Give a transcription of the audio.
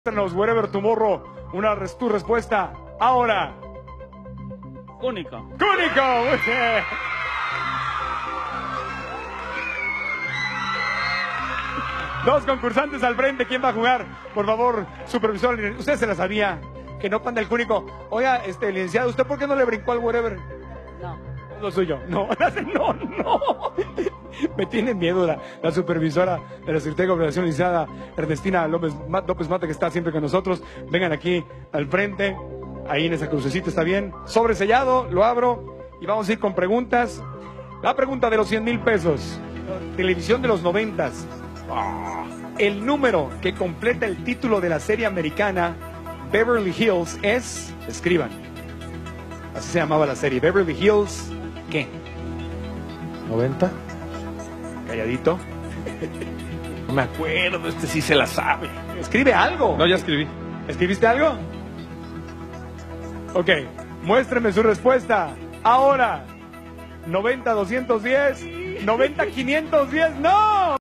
Wherever Tomorrow, tu respuesta. Ahora. Cúnico. ¡Cúnico! Muy bien. Dos concursantes al frente. ¿Quién va a jugar? Por favor, supervisor. Usted se la sabía. Que no panda el cúnico. Oiga, licenciado, ¿usted por qué no le brincó al Wherever? No. Es lo suyo. No, no. Me tiene miedo la supervisora de la Secretaría de Gobernación, licenciada Ernestina López Mata, que está siempre con nosotros. Vengan aquí al frente. Ahí en esa crucecita, está bien. Sobresellado, lo abro y vamos a ir con preguntas. La pregunta de los 100,000 pesos. Televisión de los 90s. El número que completa el título de la serie americana Beverly Hills es... Escriban. Así se llamaba la serie. Beverly Hills... ¿Qué? 90. Calladito. No me acuerdo, este sí se la sabe. Escribe algo. No, ya escribí. ¿Escribiste algo? Ok, muéstreme su respuesta. Ahora. 90-210. 90-510. ¡No!